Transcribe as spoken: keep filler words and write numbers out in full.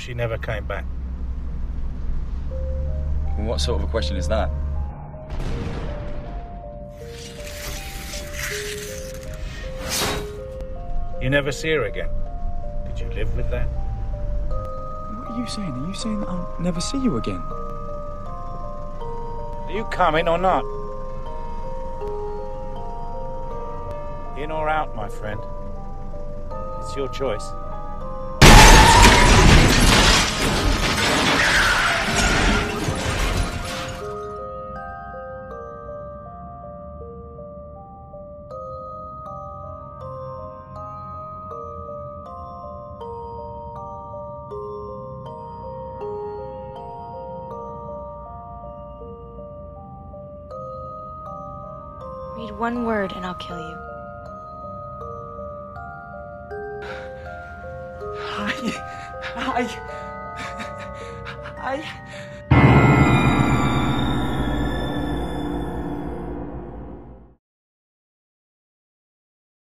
she never came back. Well, what sort of a question is that? You never see her again. Did you live with that? What are you saying? Are you saying that I'll never see you again? Are you coming or not? In or out, my friend? It's your choice. Read one word and I'll kill you. I... I... I...